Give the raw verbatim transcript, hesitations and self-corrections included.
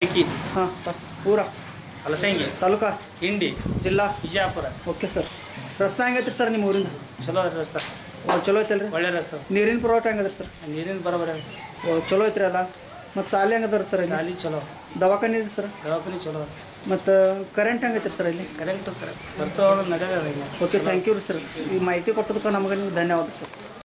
ಹಾಂ ಊರ ಹಲಸಂಗಿ ತಾಲೂಕಾ ಹಿಂಡಿ ಜಿಲ್ಲಾ ವಿಜಯಪುರ. Okay sir. ರಸ್ತೆ ಹೆಂಗೈತ್ರಿ ಸರ್ ನಿಮ್ಮ ಊರಿಂದ? ಚಲೋ ರಸ್ತೆ, ಓ ಚಲೋ ಐತಲ್ರಿ. ಒಳ್ಳೆ ರಸ್ತೆ, ನೀರಿನ ಪುರವಠೆ ಹೆಂಗದ ಸರ್? ನೀರಿನ ಬರೋಬರ, ಓ ಚಲೋ ಐತ್ರಿ ಅಲ್ಲ. ಮತ್ತು ಸಾಲಿ ಹೆಂಗದ ಸರ್ ಇಲ್ಲಿ? ಶಾಲಿ ಚಲೋ, ದವಾಖಾನೆ ರೀ ಸರ್? ದವಾಖಾನೆ ಚಲೋ, ಮತ್ತು ಕರೆಂಟ್ ಹೆಂಗೈತ್ರಿ ಸರ್ ಇಲ್ಲಿ? ಕರೆಂಟು ಕರೆಕ್ಟ್ ಬರ್ತಾವ ನಡೆಯೋದ. ಓಕೆ ಥ್ಯಾಂಕ್ ಯು ರೀ ಸರ್. ಈ ಮಾಹಿತಿ ಕೊಟ್ಟದಕ್ಕೆ ನಮಗೆ ನೀವು ಧನ್ಯವಾದ ಸರ್.